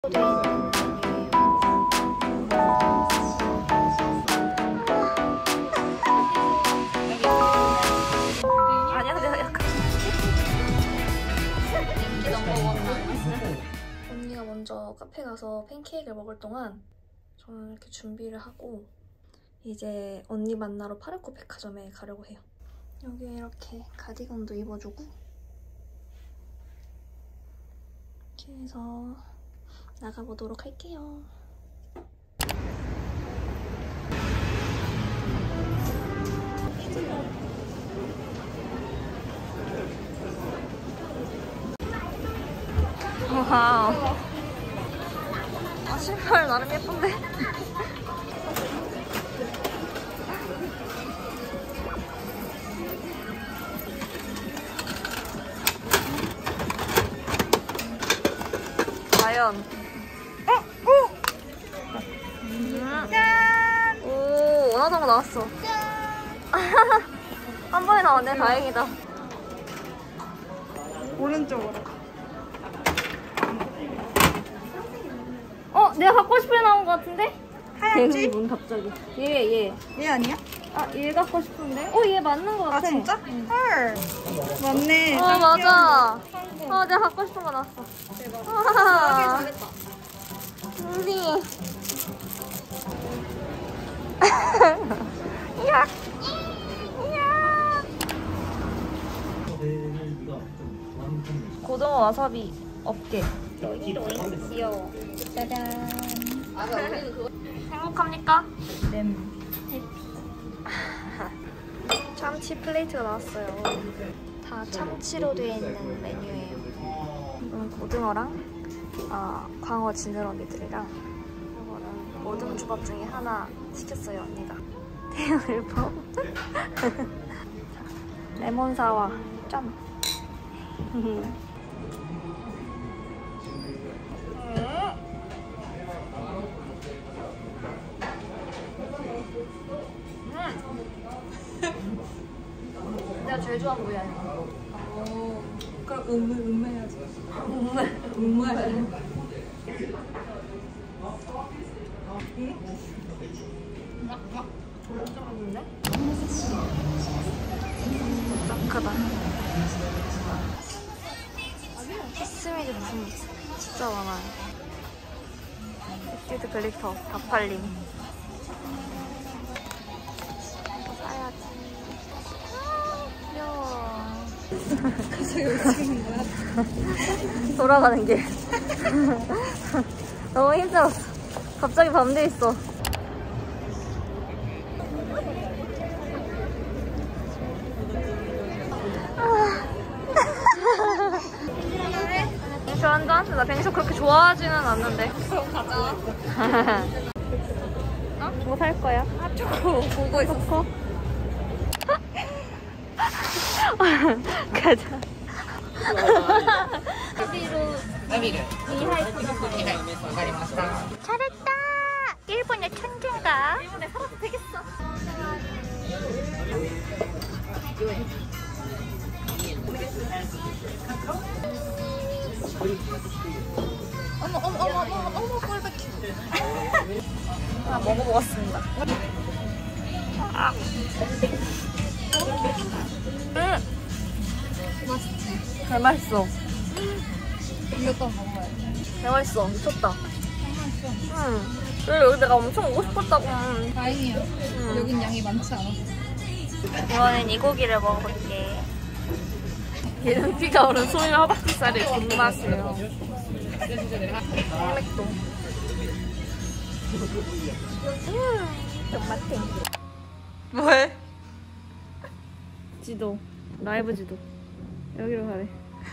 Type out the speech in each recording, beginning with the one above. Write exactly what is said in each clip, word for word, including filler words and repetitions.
아니야 근데 약간 인기 넘버원. 언니가 먼저 카페 가서 팬케이크를 먹을 동안 저는 이렇게 준비를 하고 이제 언니 만나러 파르코 백화점에 가려고 해요. 여기에 이렇게 가디건도 입어주고 이렇게 해서 나가보도록 할게요. 와우. 아, 신발 나름 예쁜데? 과연. 어? 오! 음. 짠! 오, 원하던 거 나왔어. 한 번에 나왔네, 다행이다. 오른쪽으로. 어, 내가 갖고 싶은 애 나온 거 같은데? 하얀지? 뭔 갑자기? 얘, 얘. 얘 아니야? 아, 얘 갖고 싶은데? 어, 얘 맞는 거 같아. 아 진짜? 응. 헐. 맞네. 어, 맞아. 어, 내가 갖고 싶은 거 나왔어. 대박. 아, 잘했다. 우리. 이야. 이야. 고등어 와사비 업계. 귀여워. 짜잔. 행복합니까? 네. 참치 플레이트가 나왔어요. 다 참치로 되어 있는 메뉴예요. 이건 고등어랑 아, 광어 지느러미들이랑 이거는 모든 조밥 중에 하나 시켰어요, 언니가. 대열범. 레몬 사와 짠. 내가 제일 좋아하는 부위야. 오. 그럼 음메 음메야지. 음메. 음메. 진짜 맛있는데? 진짜 크다. 키스미즈 무슨 진짜 많아요. 에뛰드 글리터 다 팔림. 사야지. 귀여워. 갑자기 왜 찍는 거야? 돌아가는 길. 너무 힘들었어. 갑자기 밤 돼 있어. 뱅쇼 한 잔? 나 뱅쇼 그렇게 좋아하지는 않는데. 그럼 가자. 어? 뭐 살 거야? 아 저거 보고 있었어. 가자. 잘했다. 일본의 천재인가? 일본에 살아도 되겠어. 어머 어머 어머 어머 어머 꼴밖에. 아, 먹어보겠습니다. 아. 음. 맛있지? 잘 맛있어. 이것도 먹어야 돼. 잘 맛있어. 미쳤다. 응. 그리고 여기 내가 엄청 오고 싶었다고. 응. 다행이야. 응. 여긴 양이 많지 않아. 이번엔 이 고기를 먹어볼게. 기름기가 오른 소유 허벅지살의 군맛이에요. 헬맥도. 음, 존맛탱. 뭐해? 지도. 라이브 지도. 여기로 가래.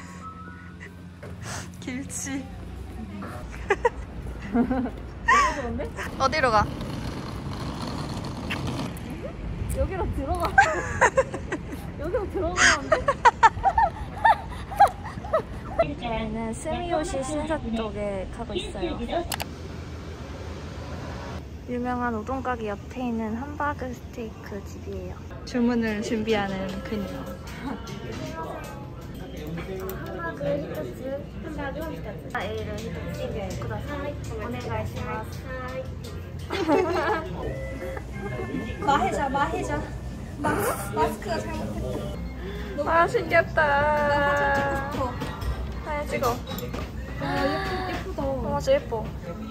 길치. 너무 좋은데? 어디로 가? 여기로 들어가. 여기로 들어가는데? 저희는 스미요시 신사 쪽에 가고 있어요. 유명한 우동 가게 옆에 있는 함바그 스테이크 집이에요. 주문을 준비하는 그녀. ク一つ、ハンバーグを一つ、エール一つください。お願いします。はい。 말해줘 말해줘 마스, 마스크가 잘못했다. 맛있겠다. 나 사진 찍고 싶어. 사진 찍어. 아 예쁘, 예쁘다. 어, 진짜 예뻐.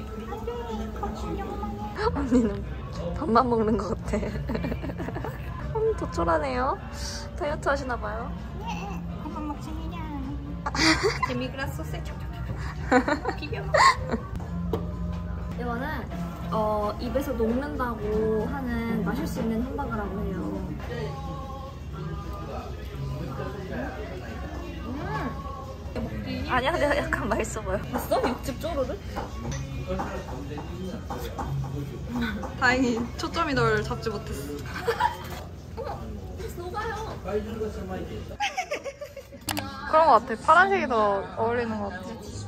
언니는 밥만 먹는 것 같아. 음, 도촐하네요. 다이어트 하시나봐요. 밥 먹습니다. 데미그라스 소스 비벼. 이거는 어, 입에서 녹는다고 하는 마실 수 있는 햄버거라고 해요. 음. 아니야, 근데 약간 맛있어 보여. 있어? 육즙 쪼르르? 다행히 초점이 널 잡지 못했어. 어머, 녹아요. 그런 것 같아. 파란색이 더 어울리는 것 같아.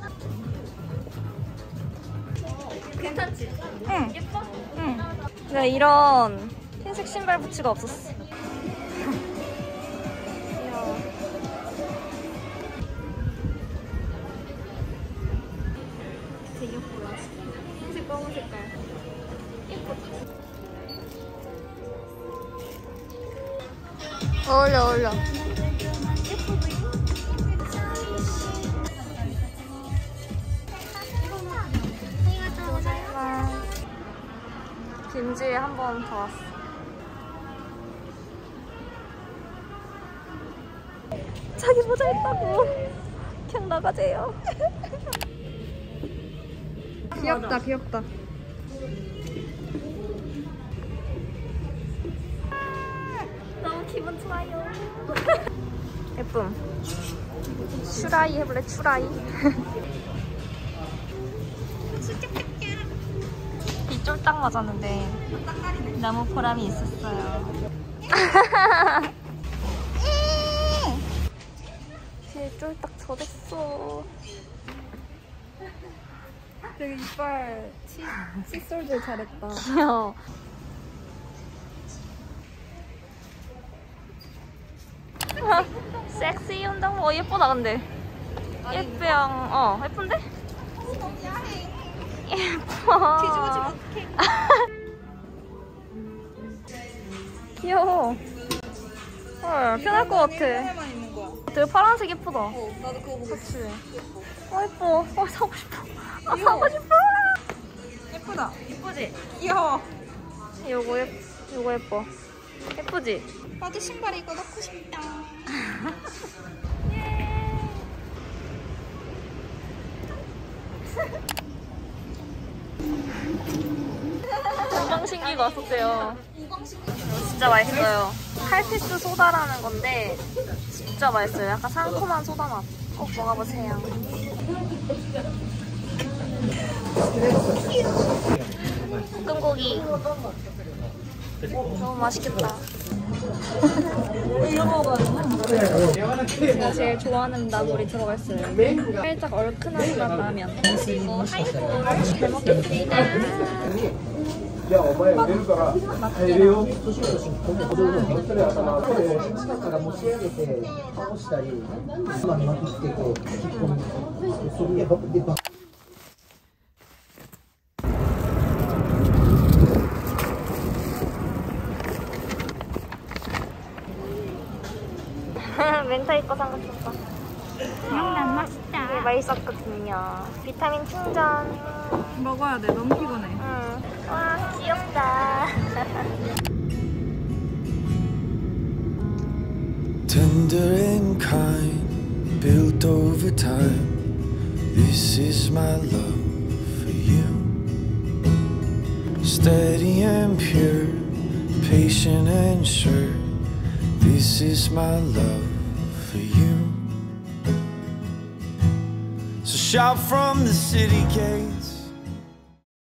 괜찮지? 응. 예뻐? 응. 내가 이런 흰색 신발 부츠가 없었어. 귀여워. 되게 예쁘다. 흰색 검은 색깔. 예쁘다. 어울려 어울려. 김지에 한 번 더 왔어. 자기 모자 있다고. 그냥 나가재요. 귀엽다 귀엽다. 너무 기분 좋아요. 예쁨. 추라이 해볼래? 추라이. 비 쫄딱 맞았는데 너무 보람이 있었어요. 비 쫄딱 젖었어. 되게 이빨 치, 칫솔질 잘했다. 귀여워. 섹시 운동. 어, 예쁘다 근데. 예쁘양. 어, 예쁜데? 예뻐. 뒤집어지면 어떡해. 귀여워. 헐, 편할 것 같아. 하나만 있는 거야. 되게 파란색 예쁘다. 어, 나도 그거 보고 있어. 그치? 어, 예뻐. 어, 사고 싶어. 아, 사고 싶어. 예쁘다. 예쁘지? 귀여워. 요거 예, 요거 예뻐. 예쁘지? 나도 신발 이거 넣고 싶다. 건강신기가 왔었대요. 진짜 맛있어요. 칼피스 소다라는 건데 진짜 맛있어요. 약간 상큼한 소다 맛. 꼭 먹어보세요. 볶음고기. 너무 맛있겠다. 제가 제일 좋아하는 나물이 들어가 있어요. 살짝 얼큰한 라면. 그리고 하이볼을 잘 먹겠습니다. じゃあお前出るから入れよう。そしたらそれはさ、これを近くから持ち上げて倒したり、今に巻きつけて引っ込む。それでバッでバッ。 멘타이거 생각했어. 난 맛있다. 되게 맛있었거든요. 비타민 충전. 먹어야 돼. 너무 피곤해. 응. 와, 귀엽다. Tender and kind, built over time. This is my love for you. Steady and pure, patient and sure. This is my love for you. So shout from the city gate,